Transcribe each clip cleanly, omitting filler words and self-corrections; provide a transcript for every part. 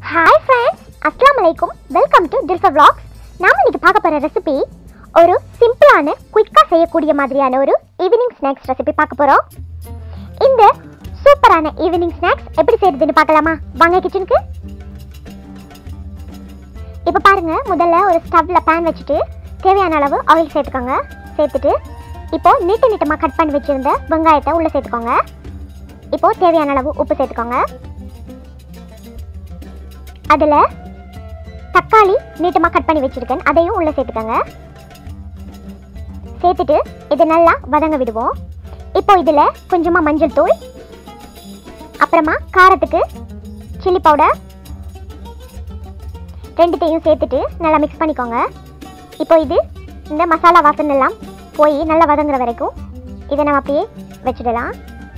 हाय friends, अस्सलाम वालेकुम. Welcome to Dilfa vlogs. நாம இன்னைக்கு பார்க்க போற ரெசிபி ஒரு சிம்பிளான குயிக்கா செய்யக்கூடிய மாதிரியான ஒரு ஈவினிங் ஸ்நாக்ஸ் ரெசிபி பார்க்க போறோம். இந்த சூப்பரான ஈவினிங் ஸ்நாக்ஸ் எப்படி செய்யறதுன்னு பார்க்கலாமா? வாங்க கிச்சனுக்கு. இப்போ பாருங்க, முதல்ல ஒரு ஸ்டவ்ல pan வச்சிட்டு தேவையான அளவு ஆயில் சேர்த்துக்கோங்க. சேர்த்துட்டு இப்போ நீட்டமா கட் பண்ணி வச்சிருந்த வெங்காயத்தை உள்ள சேர்த்துக்கோங்க. இப்போ தேவையான அளவு உப்பு சேர்த்துக்கோங்க. அதில் தக்காளி நீட்டமாக கட் பண்ணி வச்சுருக்கேன், அதையும் உள்ளே சேர்த்துக்கோங்க. சேர்த்துட்டு இது நல்லா வதங்க விடுவோம். இப்போ இதில் கொஞ்சமாக மஞ்சள் தூள், அப்புறமா காரத்துக்கு சில்லி பவுடர் ரெண்டுத்தையும் சேர்த்துட்டு நல்லா மிக்ஸ் பண்ணிக்கோங்க. இப்போ இது இந்த மசாலா வாசனை எல்லாம் போய் நல்லா வதங்குற வரைக்கும் இதை நம்ம அப்படியே வச்சிடலாம்.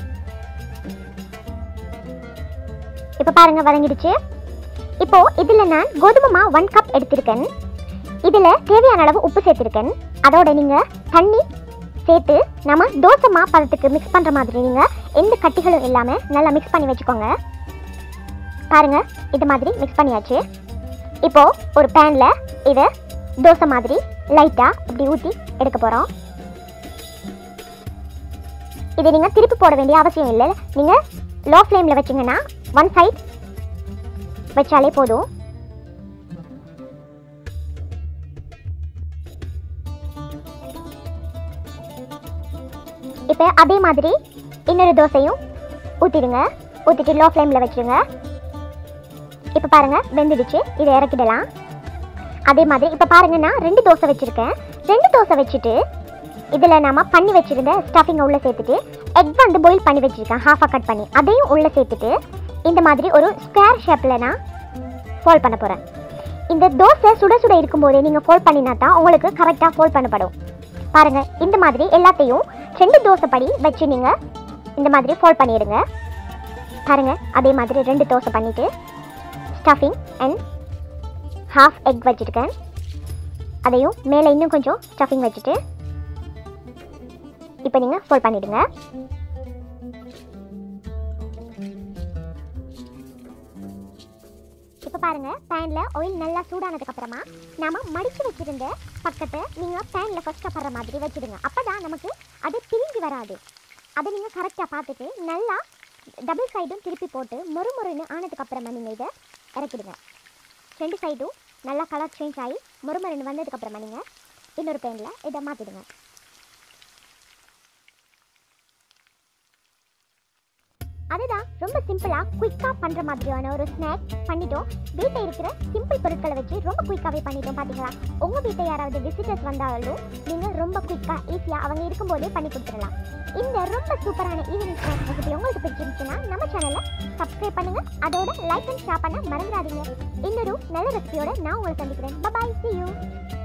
இப்போ பாருங்கள், வதங்கிடுச்சு. இப்போ இதில் நான் கோதுமை மாவு 1 கப் எடுத்திருக்கேன். இதில் தேவையான அளவு உப்பு சேர்த்துருக்கேன். அதோட நீங்கள் தண்ணி சேர்த்து நம்ம தோசை மாவு பதத்துக்கு மிக்ஸ் பண்ணுற மாதிரி நீங்கள் எந்த கட்டிகளும் இல்லாமல் நல்லா மிக்ஸ் பண்ணி வச்சுக்கோங்க. பாருங்கள், இது மாதிரி மிக்ஸ் பண்ணியாச்சு. இப்போது ஒரு பேனில் இதை தோசை மாதிரி லைட்டாக இப்படி ஊற்றி எடுக்க போகிறோம். இதை நீங்கள் திருப்பி போட வேண்டிய அவசியம் இல்லை. நீங்கள் லோ ஃப்ளேமில் வச்சிங்கன்னா 1 சைட் வச்சாலே போதும். இப்போ அதே மாதிரி இன்னொரு தோசையும் ஊற்றிடுங்க. ஊற்றிட்டு லோ ஃப்ளேமில் வச்சுடுங்க. இப்போ பாருங்கள், வெந்துடுச்சு. இதை இறக்கிடலாம். அதே மாதிரி இப்போ பாருங்கள், நான் 2 தோசை வச்சுருக்கேன். 2 தோசை வச்சுட்டு இதில் நம்ம பண்ணி வச்சுருந்த ஸ்டஃபிங்கை உள்ளே சேர்த்துட்டு எக் வந்து பாயில் பண்ணி வச்சுருக்கேன், ஹாஃபாக கட் பண்ணி அதையும் உள்ளே சேர்த்துட்டு இந்த மாதிரி ஒரு ஸ்கொயர் ஷேப்பில் நான் ஃபோல்ட் பண்ண போகிறேன். இந்த தோசை சுட சுட இருக்கும்போதே நீங்கள் ஃபோல்ட் பண்ணினா தான் உங்களுக்கு கரெக்டாக ஃபோல்ட் பண்ணப்படும். பாருங்கள், இந்த மாதிரி எல்லாத்தையும் 2 தோசை படி வச்சு நீங்கள் இந்த மாதிரி ஃபோல்ட் பண்ணிடுங்க. பாருங்கள், அதே மாதிரி 2 தோசை பண்ணிவிட்டு ஸ்டஃபிங் அண்ட் ஹாஃப் எக் வச்சுருக்கேன். அதையும் மேலே இன்னும் கொஞ்சம் ஸ்டஃபிங் வச்சுட்டு இப்போ நீங்கள் ஃபோல்ட் பண்ணிவிடுங்க. இப்போ பாருங்கள், பேனில் ஆயில் நல்லா சூடானதுக்கப்புறமா நாம் மடித்து வச்சுருந்த பக்கத்தை நீங்கள் பேனில் ஃபஸ்ட்டாக படுற மாதிரி வச்சுடுங்க. அப்போ தான் நமக்கு அது பிரிஞ்சு வராது. அதை நீங்கள் கரெக்டாக பார்த்துட்டு நல்லா டபுள் சைடும் திருப்பி போட்டு மொறுமொறுன்னு ஆனதுக்கப்புறமா நீங்கள் இதை இறக்கிடுங்க. 2 சைடும் நல்லா கலர் சேஞ்ச் ஆகி மொறுமொறுன்னு வந்ததுக்கப்புறமா நீங்கள் இன்னொரு பேனில் இதை மாற்றிடுங்க. அதுதான் ரொம்ப சிம்பிளாக குயிக்காக பண்ணுற மாதிரியான ஒரு ஸ்நாக் பண்ணிட்டோம். வீட்டில் இருக்கிற சிம்பிள் பொருட்களை வச்சு ரொம்ப குயிக்காகவே பண்ணிட்டோம். பார்த்தீங்களா? உங்கள் வீட்டில் யாராவது விசிட்டர்ஸ் வந்தாலும் நீங்கள் ரொம்ப குயிக்காக ஈஸியாக அவங்க இருக்கும்போதே பண்ணி கொடுத்துடலாம். இந்த ரொம்ப சூப்பரான ஈவினிங் ஸ்நாக்ஸ் ரெசிபி உங்களுக்கு பிடிச்சிருந்துச்சுன்னா நம்ம சேனலை சப்ஸ்கிரைப் பண்ணுங்கள். அதோட லைக் அண்ட் ஷேர் பண்ண மறந்துடாதீங்க. இன்னொரு நல்ல ரெசிபியோட நான் உங்களை சந்திக்கிறேன். Bye, see you.